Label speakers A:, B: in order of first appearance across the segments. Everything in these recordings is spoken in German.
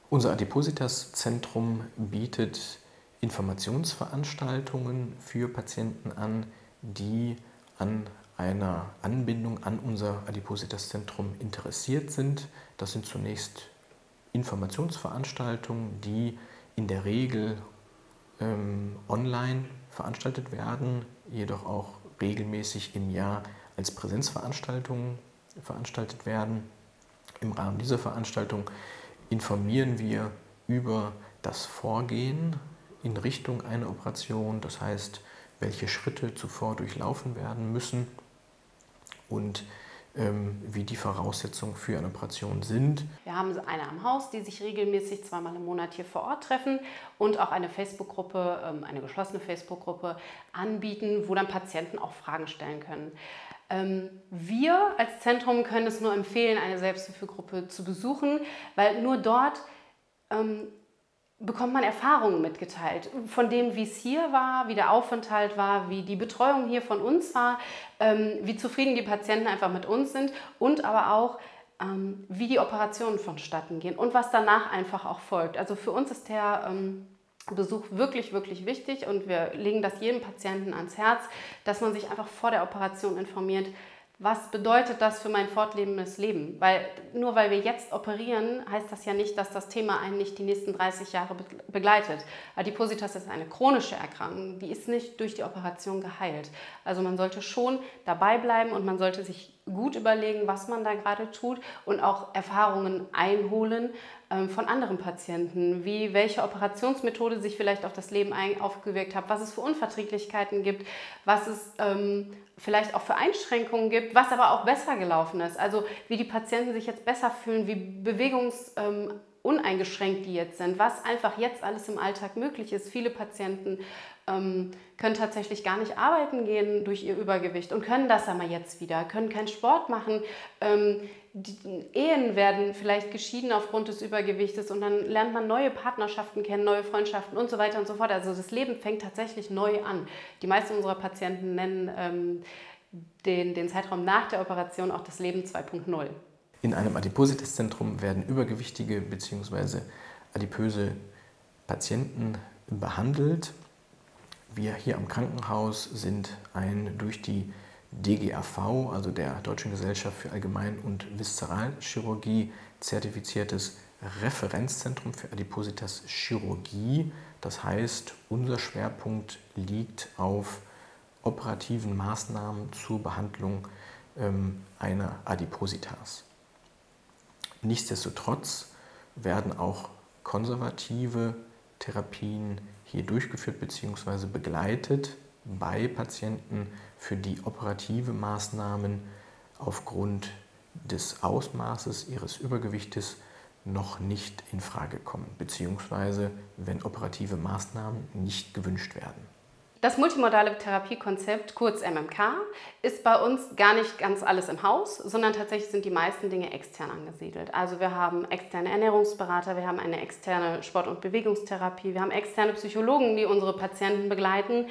A: Unser Adipositas-Zentrum bietet Informationsveranstaltungen für Patienten an, die an einer Anbindung an unser Adipositas-Zentrum interessiert sind. Das sind zunächst Informationsveranstaltungen, die in der Regel online veranstaltet werden, jedoch auch regelmäßig im Jahr als Präsenzveranstaltungen veranstaltet werden. Im Rahmen dieser Veranstaltung informieren wir über das Vorgehen in Richtung einer Operation, das heißt, welche Schritte zuvor durchlaufen werden müssen und wie die Voraussetzungen für eine Operation sind.
B: Wir haben eine am Haus, die sich regelmäßig zweimal im Monat hier vor Ort treffen und auch eine Facebook-Gruppe, eine geschlossene Facebook-Gruppe anbieten, wo dann Patienten auch Fragen stellen können. Wir als Zentrum können es nur empfehlen, eine Selbsthilfegruppe zu besuchen, weil nur dort bekommt man Erfahrungen mitgeteilt, von dem, wie es hier war, wie der Aufenthalt war, wie die Betreuung hier von uns war, wie zufrieden die Patienten einfach mit uns sind und aber auch, wie die Operationen vonstatten gehen und was danach einfach auch folgt. Also für uns ist der Besuch wirklich, wirklich wichtig und wir legen das jedem Patienten ans Herz, dass man sich einfach vor der Operation informiert, was bedeutet das für mein fortlebendes Leben? Weil nur weil wir jetzt operieren, heißt das ja nicht, dass das Thema einen nicht die nächsten 30 Jahre begleitet. Adipositas ist eine chronische Erkrankung, die ist nicht durch die Operation geheilt. Also man sollte schon dabei bleiben und man sollte sich gut überlegen, was man da gerade tut und auch Erfahrungen einholen von anderen Patienten, wie welche Operationsmethode sich vielleicht auf das Leben aufgewirkt hat, was es für Unverträglichkeiten gibt, was es vielleicht auch für Einschränkungen gibt, was aber auch besser gelaufen ist. Also wie die Patienten sich jetzt besser fühlen, wie bewegungsuneingeschränkt die jetzt sind, was einfach jetzt alles im Alltag möglich ist. Viele Patienten können tatsächlich gar nicht arbeiten gehen durch ihr Übergewicht und können das aber jetzt wieder, können keinen Sport machen. Die Ehen werden vielleicht geschieden aufgrund des Übergewichtes und dann lernt man neue Partnerschaften kennen, neue Freundschaften und so weiter und so fort. Also das Leben fängt tatsächlich neu an. Die meisten unserer Patienten nennen den Zeitraum nach der Operation auch das Leben 2.0.
A: In einem Adipositas-Zentrum werden übergewichtige bzw. adipöse Patienten behandelt. Wir hier am Krankenhaus sind ein durch die DGAV, also der Deutschen Gesellschaft für Allgemein- und Viszeralchirurgie, zertifiziertes Referenzzentrum für Adipositas-Chirurgie. Das heißt, unser Schwerpunkt liegt auf operativen Maßnahmen zur Behandlung einer Adipositas. Nichtsdestotrotz werden auch konservative Therapien hier durchgeführt bzw. begleitet bei Patienten, für die operative Maßnahmen aufgrund des Ausmaßes ihres Übergewichtes noch nicht in Frage kommen, beziehungsweise wenn operative Maßnahmen nicht gewünscht werden.
B: Das multimodale Therapiekonzept, kurz MMK, ist bei uns gar nicht ganz alles im Haus, sondern tatsächlich sind die meisten Dinge extern angesiedelt. Also wir haben externe Ernährungsberater, wir haben eine externe Sport- und Bewegungstherapie, wir haben externe Psychologen, die unsere Patienten begleiten.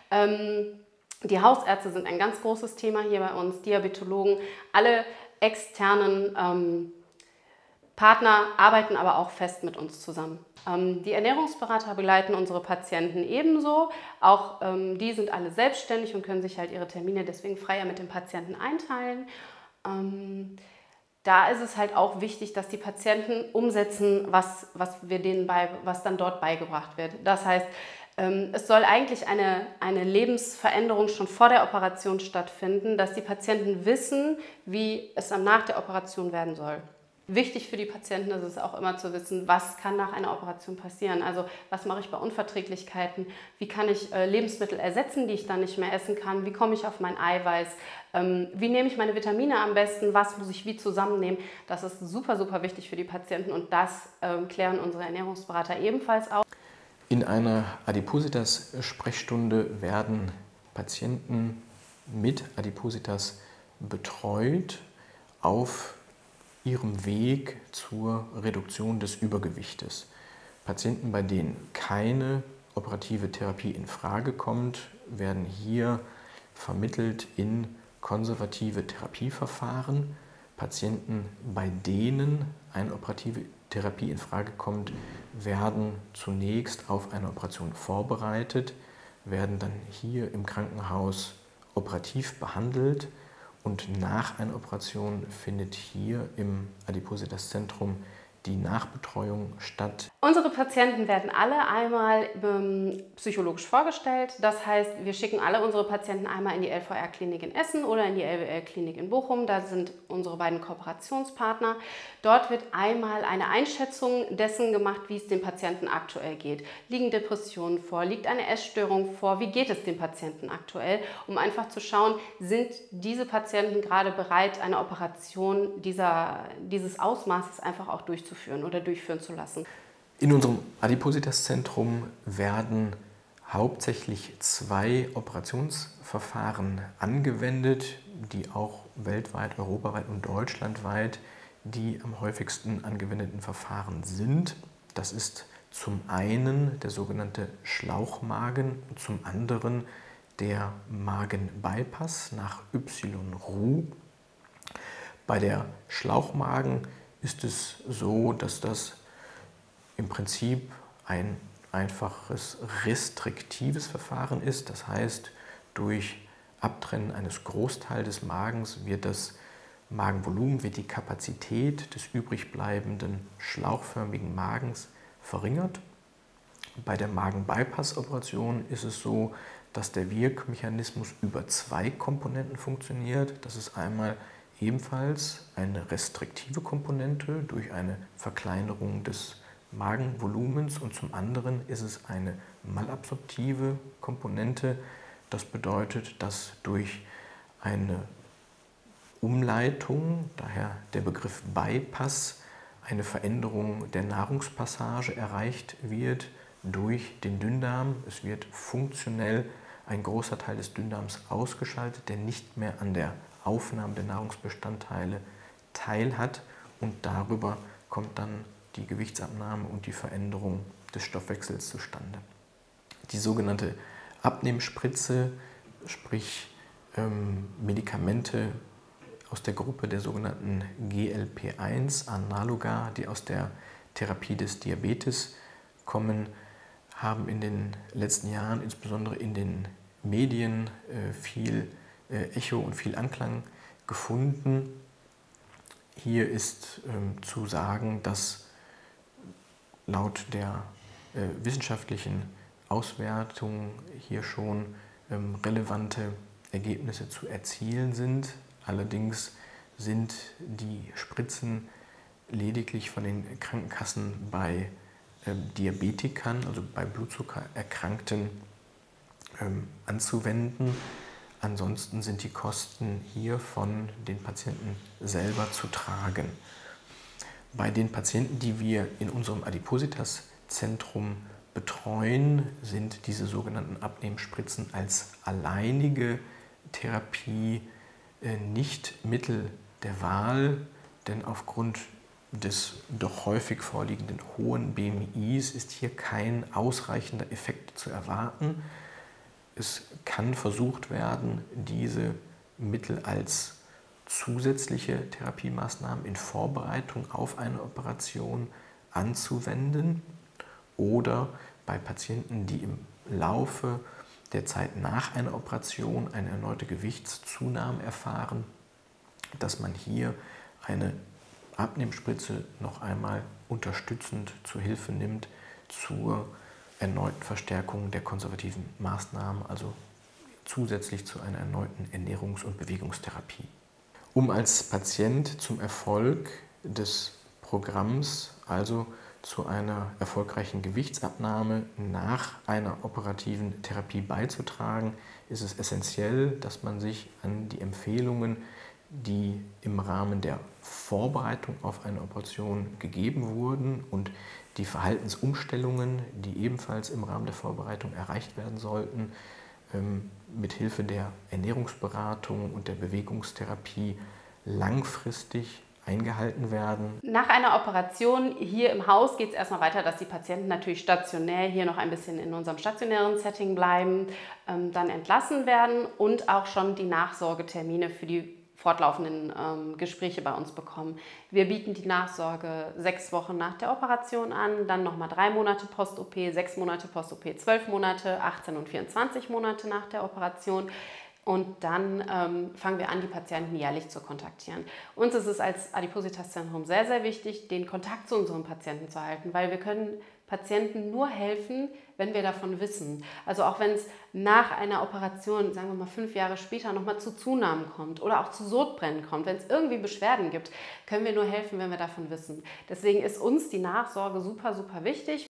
B: Die Hausärzte sind ein ganz großes Thema hier bei uns, Diabetologen, alle externen Partner arbeiten aber auch fest mit uns zusammen. Die Ernährungsberater begleiten unsere Patienten ebenso. Auch die sind alle selbstständig und können sich halt ihre Termine deswegen freier mit dem Patienten einteilen. Da ist es halt auch wichtig, dass die Patienten umsetzen, was dann dort beigebracht wird. Das heißt, es soll eigentlich eine Lebensveränderung schon vor der Operation stattfinden, dass die Patienten wissen, wie es dann nach der Operation werden soll. Wichtig für die Patienten ist es auch immer zu wissen, was kann nach einer Operation passieren. Also was mache ich bei Unverträglichkeiten, wie kann ich Lebensmittel ersetzen, die ich dann nicht mehr essen kann, wie komme ich auf mein Eiweiß, wie nehme ich meine Vitamine am besten, was muss ich wie zusammennehmen. Das ist super, super wichtig für die Patienten und das klären unsere Ernährungsberater ebenfalls auf.
A: In einer Adipositas-Sprechstunde werden Patienten mit Adipositas betreut auf ihrem Weg zur Reduktion des Übergewichtes. Patienten, bei denen keine operative Therapie in Frage kommt, werden hier vermittelt in konservative Therapieverfahren. Patienten, bei denen eine operative Therapie in Frage kommt, werden zunächst auf eine Operation vorbereitet, werden dann hier im Krankenhaus operativ behandelt und nach einer Operation findet hier im Adipositas-Zentrum die Nachbetreuung statt.
B: Unsere Patienten werden alle einmal psychologisch vorgestellt. Das heißt, wir schicken alle unsere Patienten einmal in die LVR-Klinik in Essen oder in die LWL-Klinik in Bochum. Da sind unsere beiden Kooperationspartner. Dort wird einmal eine Einschätzung dessen gemacht, wie es dem Patienten aktuell geht. Liegen Depressionen vor? Liegt eine Essstörung vor? Wie geht es dem Patienten aktuell? Um einfach zu schauen, sind diese Patienten gerade bereit, eine Operation dieses Ausmaßes einfach auch durchzuführen oder durchführen zu lassen.
A: In unserem Adipositas-Zentrum werden hauptsächlich 2 Operationsverfahren angewendet, die auch weltweit, europaweit und deutschlandweit die am häufigsten angewendeten Verfahren sind. Das ist zum einen der sogenannte Schlauchmagen und zum anderen der Magenbypass nach Y-Ru. Bei der Schlauchmagen ist es so, dass das im Prinzip ein einfaches restriktives Verfahren ist. Das heißt, durch Abtrennen eines Großteils des Magens wird das Magenvolumen, wird die Kapazität des übrig bleibenden schlauchförmigen Magens verringert. Bei der Magen-Bypass-Operation ist es so, dass der Wirkmechanismus über 2 Komponenten funktioniert. Das ist einmal ebenfalls eine restriktive Komponente durch eine Verkleinerung des Magenvolumens und zum anderen ist es eine malabsorptive Komponente. Das bedeutet, dass durch eine Umleitung, daher der Begriff Bypass, eine Veränderung der Nahrungspassage erreicht wird durch den Dünndarm. Es wird funktionell ein großer Teil des Dünndarms ausgeschaltet, der nicht mehr an der Aufnahme der Nahrungsbestandteile teilhat und darüber kommt dann die Gewichtsabnahme und die Veränderung des Stoffwechsels zustande. Die sogenannte Abnehmspritze, sprich Medikamente aus der Gruppe der sogenannten GLP-1-Analoga, die aus der Therapie des Diabetes kommen, haben in den letzten Jahren, insbesondere in den Medien, viel Echo und viel Anklang gefunden. Hier ist zu sagen, dass laut der wissenschaftlichen Auswertung hier schon relevante Ergebnisse zu erzielen sind. Allerdings sind die Spritzen lediglich von den Krankenkassen bei Diabetikern, also bei Blutzuckererkrankten, anzuwenden. Ansonsten sind die Kosten hier von den Patienten selber zu tragen. Bei den Patienten, die wir in unserem Adipositas-Zentrum betreuen, sind diese sogenannten Abnehmspritzen als alleinige Therapie nicht Mittel der Wahl, denn aufgrund des doch häufig vorliegenden hohen BMIs ist hier kein ausreichender Effekt zu erwarten. Es kann versucht werden, diese Mittel als zusätzliche Therapiemaßnahmen in Vorbereitung auf eine Operation anzuwenden oder bei Patienten, die im Laufe der Zeit nach einer Operation eine erneute Gewichtszunahme erfahren, dass man hier eine Abnehmspritze noch einmal unterstützend zur Hilfe nimmt zur erneuten Verstärkung der konservativen Maßnahmen, also zusätzlich zu einer erneuten Ernährungs- und Bewegungstherapie. Um als Patient zum Erfolg des Programms, also zu einer erfolgreichen Gewichtsabnahme nach einer operativen Therapie beizutragen, ist es essentiell, dass man sich an die Empfehlungen, die im Rahmen der Vorbereitung auf eine Operation gegeben wurden und die Verhaltensumstellungen, die ebenfalls im Rahmen der Vorbereitung erreicht werden sollten, mit Hilfe der Ernährungsberatung und der Bewegungstherapie langfristig eingehalten werden.
B: Nach einer Operation hier im Haus geht es erstmal weiter, dass die Patienten natürlich stationär hier noch ein bisschen in unserem stationären Setting bleiben, dann entlassen werden und auch schon die Nachsorgetermine für die fortlaufenden Gespräche bei uns bekommen. Wir bieten die Nachsorge 6 Wochen nach der Operation an, dann nochmal 3 Monate Post-OP, 6 Monate Post-OP, 12 Monate, 18 und 24 Monate nach der Operation. Und dann fangen wir an, die Patienten jährlich zu kontaktieren. Uns ist es als Adipositas-Zentrum sehr, sehr wichtig, den Kontakt zu unseren Patienten zu halten, weil wir können Patienten nur helfen, wenn wir davon wissen. Also auch wenn es nach einer Operation, sagen wir mal 5 Jahre später, nochmal zu Zunahmen kommt oder auch zu Sodbrennen kommt, wenn es irgendwie Beschwerden gibt, können wir nur helfen, wenn wir davon wissen. Deswegen ist uns die Nachsorge super, super wichtig.